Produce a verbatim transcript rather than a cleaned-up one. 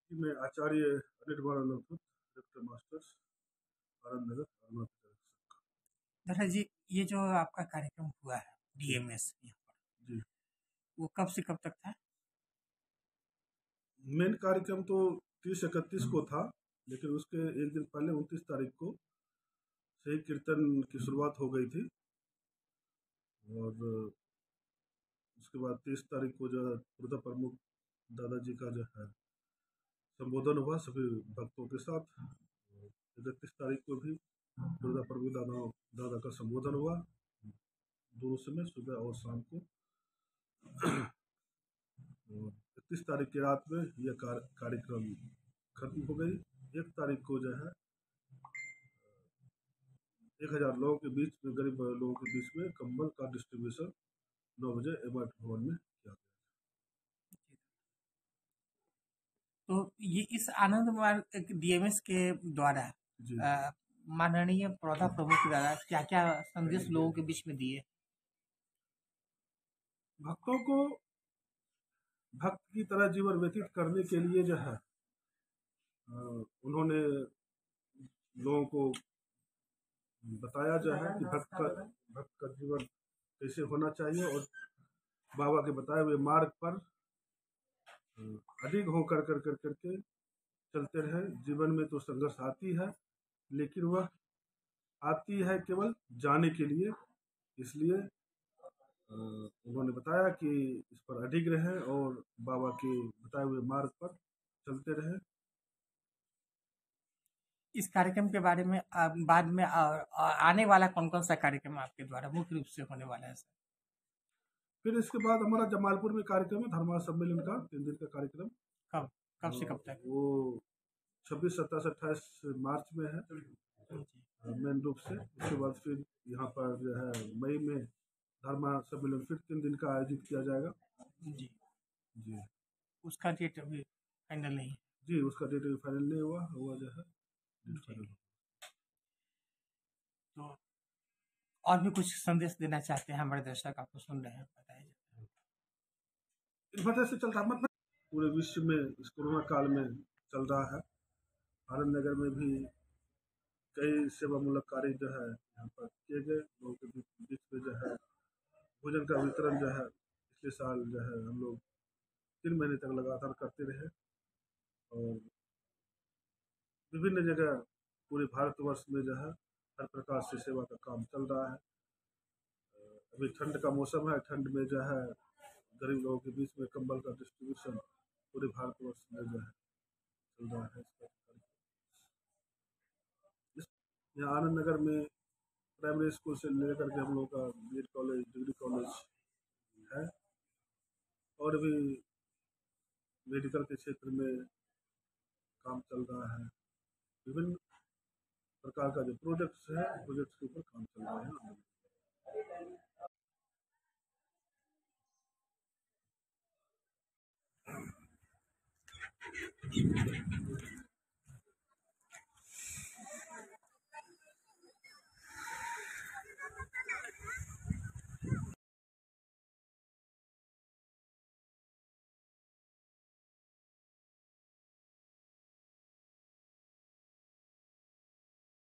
जी, मैं Acharya Anil Kumar Lokpur, director masters, Anand Nagar, Arunachal Pradesh. दादा जी, ये जो आपका कार्यक्रम हुआ है डीएमएस यहाँ पर, जी, वो कब से कब तक था? मेन कार्यक्रम तो तीस इकतीस को था, लेकिन उसके एक दिन पहले उनतीस तारीख को से ही कीर्तन की शुरुआत हो गई थी। और उसके बाद तीस तारीख को जो है प्रदेश प्रमुख दादाजी का जो है संबोधन हुआ सभी भक्तों के साथ। इकतीस तारीख को भी प्रदेश प्रमुख दादा दादा का संबोधन हुआ, दोनों समय सुबह और शाम को। इकतीस तारीख की रात में यह कार, कार्यक्रम खत्म हो गई। एक तारीख को जो है एक हजार लोगों के बीच में, गरीब लोगों के बीच में कंबल का डिस्ट्रीब्यूशन नौ बजे एमआर भवन में किया गया। तो ये इस आनंद मार्ग डीएमएस के द्वारा जी, अ, माननीय प्रौधा प्रमुख द्वारा क्या क्या संदेश लोगों के बीच में दिए? भक्तों को भक्त की तरह जीवन व्यतीत करने के लिए जो है अ, उन्होंने लोगों को बताया जो है कि भक्त का भक्त का जीवन कैसे होना चाहिए, और बाबा के बताए हुए मार्ग पर अ, अडिग होकर कर कर करके चलते रहे। जीवन में तो संघर्ष आती है, लेकिन वह आती है केवल जाने के लिए। इसलिए अ, उन्होंने बताया कि इस पर अडिग रहें और बाबा के बताए हुए मार्ग पर चलते रहें। इस कार्यक्रम के बारे में आ, बाद में आ, आ, आने वाला कौन कौन सा कार्यक्रम आपके द्वारा मुख्य रूप से होने वाला है सर? फिर इसके बाद हमारा जमालपुर में कार्यक्रम है, धर्मा सम्मेलन का तीन दिन का कार्यक्रम। कब कब से अ, कब तक? वो छब्बीस सत्ताईस अट्ठाईस मार्च में है जी मेन रूप से। उसके बाद फिर यहाँ पर जो है मई में धर्मा सम्मेलन फिर तीन दिन का आयोजित किया जाएगा। जी जी उसका डेट अभी फाइनल नहीं है। जी, उसका डेट अभी फाइनल नहीं हुआ हुआ जो है डेट जी फाइनल। तो और भी कुछ संदेश देना चाहते हैं हमारे दर्शक आपको सुन रहे हैं, बताइए। इस वजह से चल रहा मतलब पूरे विश्व में इस कोरोना काल में चल रहा है। आनंद नगर में भी कई सेवामूलक कार्य जो है यहाँ पर किए गए। लोगों के बीच बीच में जो है भोजन का वितरण जो है पिछले साल जो है हम लोग तीन महीने तक लगातार करते रहे, और विभिन्न जगह पूरे भारतवर्ष में जो है हर प्रकार से सेवा का काम चल रहा है। अभी ठंड का मौसम है, ठंड में जो है गरीब लोगों के बीच में कंबल का डिस्ट्रीब्यूशन पूरे भारतवर्ष में जो है चल रहा है। इस यहाँ आनंद नगर में प्राइमरी स्कूल से लेकर के हम लोग का B Ed college, degree college है, और भी मेडिकल के क्षेत्र में काम चल रहा है। विभिन्न प्रकार का जो प्रोजेक्ट्स है, प्रोजेक्ट्स के ऊपर काम चल रहा है।